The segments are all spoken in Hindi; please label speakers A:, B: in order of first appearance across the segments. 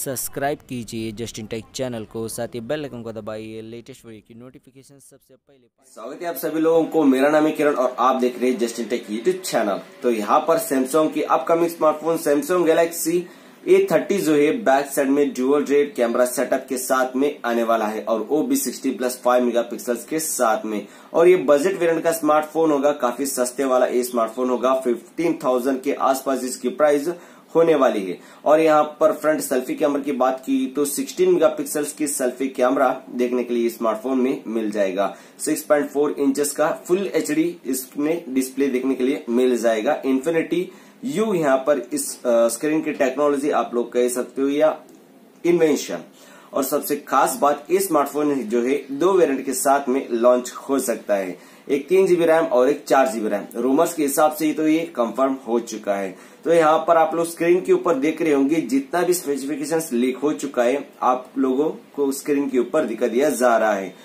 A: सब्सक्राइब कीजिए जस्टिन टेक चैनल को, साथ ही बेल आइकन को दबाइए लेटेस्ट वीडियो की नोटिफिकेशन सबसे पहले।
B: स्वागत है आप सभी लोगों को। मेरा नाम है किरण और आप देख रहे हैं जस्टिन टेक यूट्यूब चैनल। तो यहाँ पर सैमसंग की upcoming smartphone Samsung Galaxy A30 जो है बैक साइड में ड्यूअल रेड कैमरा सेटअप के साथ में आने वाला है और वो भी 60+5 मेगापिक्सल्स के साथ में। और ये बजट वेरिएंट का स्मार्टफोन होगा, काफी सस्ते वाला ये स्मार्टफोन होगा। 15,000 के आसपास इसकी प्राइस होने वाली है। और यहाँ पर फ्रंट सेल्फी कैमरा की बात की तो 16 मेगापिक्सल्स की सेल्फी कैमरा देखने के लिए स्मार्टफोन में मिल जाएगा। 6.4 इंचेस का फुल HD इसमें डिस्प्ले देखने के लिए मिल जाएगा। इन्फिनिटी यू यहाँ पर इस स्क्रीन की टेक्नोलॉजी आप लोग कह सकते हो या इन्वेंशन। और सबसे खास बात, ये स्मार्टफोन जो है 2 वेरिएंट के साथ में लॉन्च हो सकता है, एक 3GB रैम और एक 4GB रैम। रूमर्स के हिसाब से तो ये कंफर्म हो चुका है। तो यहाँ पर आप लोग स्क्रीन के ऊपर देख रहे होंगे जितना भी स्पेसिफिकेशंस लीक हो चुका है आप लोगों को स्क्रीन के ऊपर दिखा दिया जा रहा है।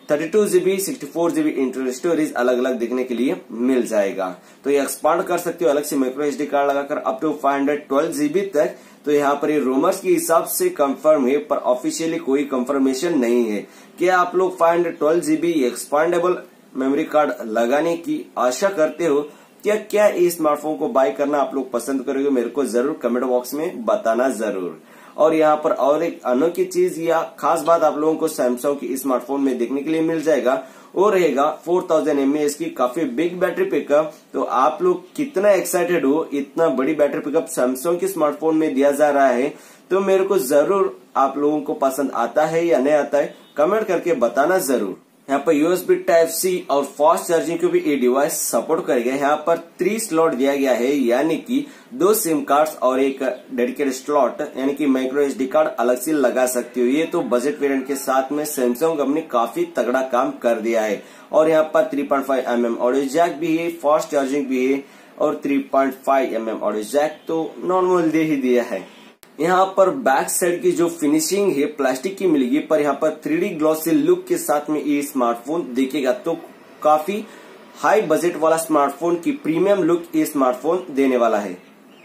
B: 32GB 64GB इंटरनल स्टोरेज अलग अलग देखने के लिए मिल जाएगा। तो ये एक्सपांड कर सकते हो अलग से माइक्रो SD कार्ड लगाकर अप टू 512GB तक। तो यहाँ पर ये रूमर्स के हिसाब से कंफर्म है, पर ऑफिशियली कोई कंफर्मेशन नहीं है। क्या आप लोग 512GB एक्सपांडेबल मेमोरी कार्ड लगाने की आशा करते हो? क्या इस स्मार्टफोन को बाय करना आप लोग पसंद करोगे? मेरे को जरूर कमेंट बॉक्स में बताना जरूर। और यहाँ पर और एक अनोखी चीज या खास बात आप लोगों को सैमसंग की स्मार्टफोन में देखने के लिए मिल जाएगा, वो रहेगा 4000 mAh की काफी बिग बैटरी पिकअप। तो आप लोग कितना एक्साइटेड हो, इतना बड़ी बैटरी पिकअप सैमसंग के स्मार्टफोन में दिया जा रहा है। तो मेरे को जरूर आप लोगों को पसंद आता है या नहीं आता है कमेंट करके बताना जरूर। यहाँ पर USB Type-C और फास्ट चार्जिंग को भी ये डिवाइस सपोर्ट करेगा। यहाँ पर 3 स्लॉट दिया गया है, यानी कि 2 सिम कार्ड्स और एक डेडिकेटेड स्लॉट यानी कि माइक्रो SD कार्ड अलग से लगा सकते हो। ये तो बजट वेरिएंट के साथ में सैमसंग कंपनी काफी तगड़ा काम कर दिया है। और यहाँ पर 3.5 mm ऑडियो जैक भी है, फास्ट चार्जिंग भी है और 3.5 mm ऑडियो जैक तो नॉर्मल दे ही दिया है। यहाँ पर बैक साइड की जो फिनिशिंग है प्लास्टिक की मिलेगी, पर यहाँ पर 3D ग्लॉसी लुक के साथ में ये स्मार्टफोन दिखेगा। तो काफी हाई बजट वाला स्मार्टफोन की प्रीमियम लुक ये स्मार्टफोन देने वाला है।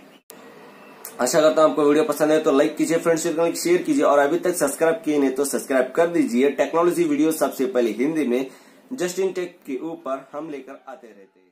B: आशा करता हूँ आपको वीडियो पसंद है तो लाइक कीजिए, फ्रेंड्स शेयर कीजिए और अभी तक सब्सक्राइब किए नहीं तो सब्सक्राइब कर दीजिए। टेक्नोलॉजी वीडियो सबसे पहले हिंदी में जस्टिन टेक के ऊपर हम लेकर आते रहते हैं।